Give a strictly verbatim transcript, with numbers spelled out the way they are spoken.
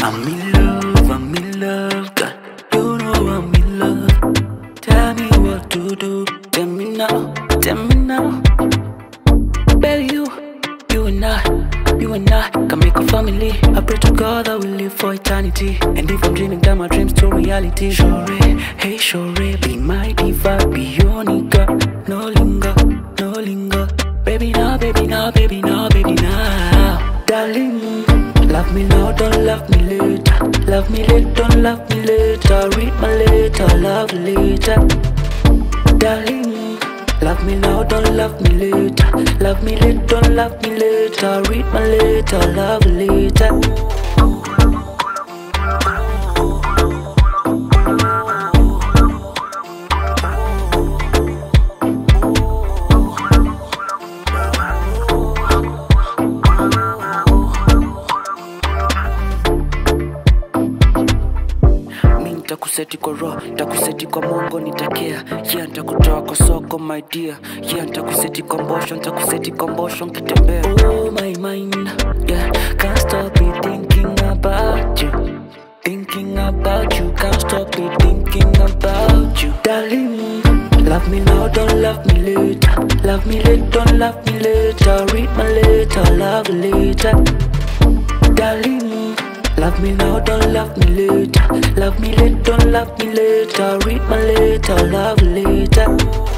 I'm in love, I'm in love, God, you know I'm in love. Tell me what to do, tell me now, tell me now. Baby, you, you and I, you and I can make a family. I pray to God that we'll live for eternity. And if I'm dreaming, down my dreams to reality. Sure, hey, sure, be my diva, be your nigga. No linger, no linger. Baby now, baby now, baby now, baby now. Darling, love me now, don't love me later. Love me later, don't love me later. Read my letter, love later. Darling, love me now, don't love me later. Love me later, don't love me later. Read my letter, love later. Nitakuseti kwa roho, nitakuseti kwa Mungu nitakea. Yeah, nitakutoa kwa soko my dear. Yeah, nitakuseti kwa mbosho, nitakuseti kwa mbosho nkitembea. Oh my mind, yeah, can't stop me thinking about you. Thinking about you, can't stop me thinking about you. Darling, love me now, don't love me later. Love me later, don't love me later. Read my letter, love later. Darling, love me now, don't love me later. Love me later, don't love me later. Read my letter, love later.